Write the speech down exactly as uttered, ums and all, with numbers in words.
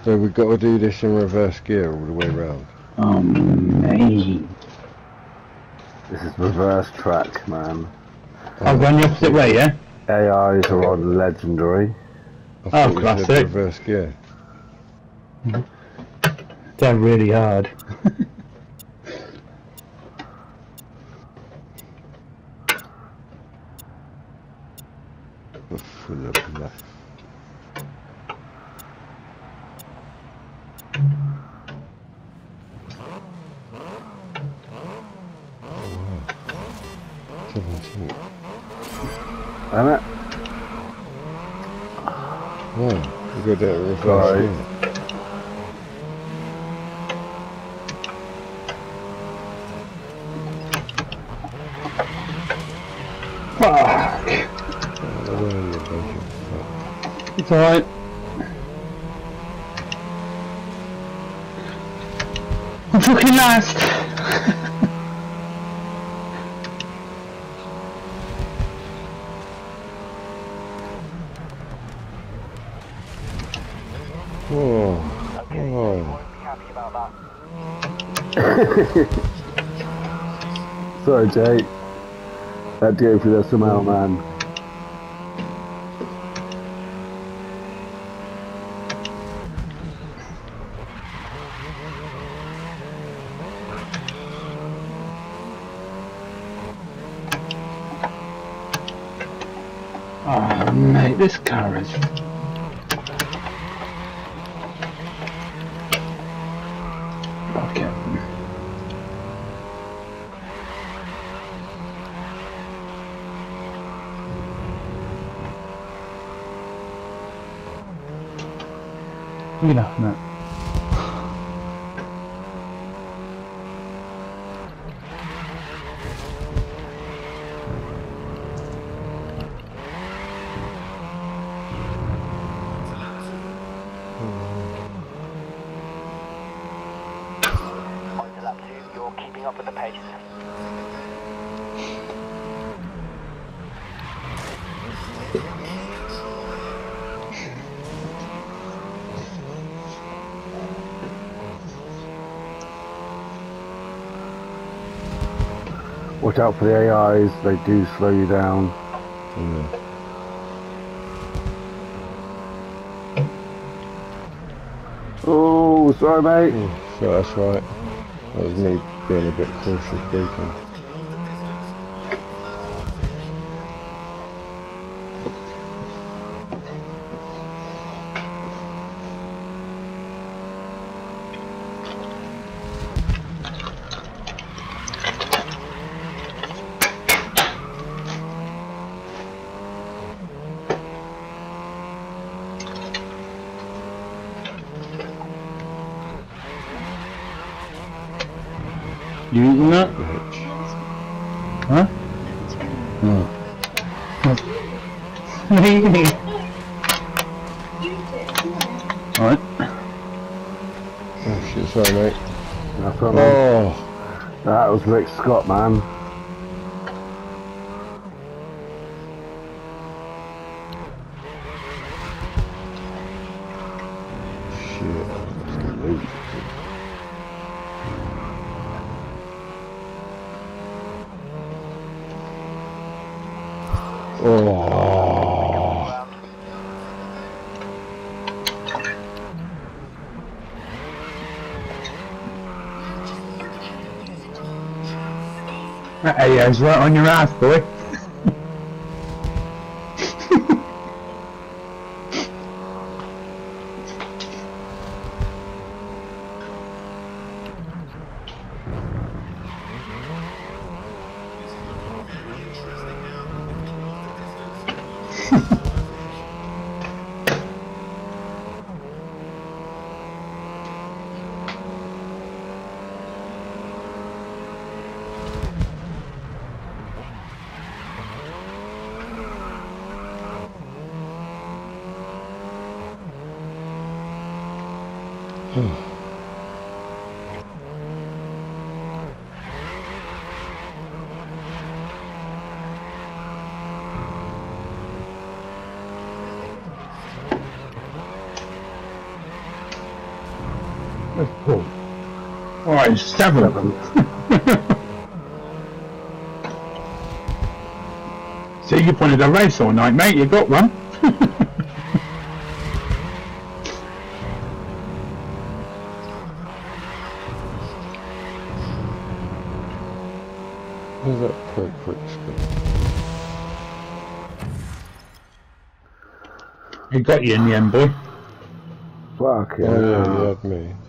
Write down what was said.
So we've got to do this in reverse gear all the way around. Oh, mate. This is reverse track, man. I've gone the opposite way, yeah? A Is are on legendary. I thought Oh, we classic. said reverse gear. They're really hard. Full of left. seventeen. Damn it. Oh, we got that reverse Sorry. gear. Fuck. Oh, where are you, Belgium? It's alright. I'm fucking last. Oh, oh. Sorry, Jay. Had to go through that somehow, man. Oh, mate, this car is... Fuck it. What are you laughing at? On to lap two, you're keeping up with the pace. Watch out for the A Is, they do slow you down. Yeah. Oh, sorry, mate. Oh, so that's right. That was me being a bit cautious braking. You eating that? Bitch. Huh? Oh. What are you eating? Alright. Oh shit, sorry mate. That's what, man. Oh, That was Rick Scott, man. shit. Let's get loose. Oh. That A I's right on your ass, boy. Where's Paul? Alright, it's seven. See, you wanted a race all night, mate. You got one. Where's that quick quick spin? He got you in the end, boy. Fuck Oh yeah. yeah, you had me.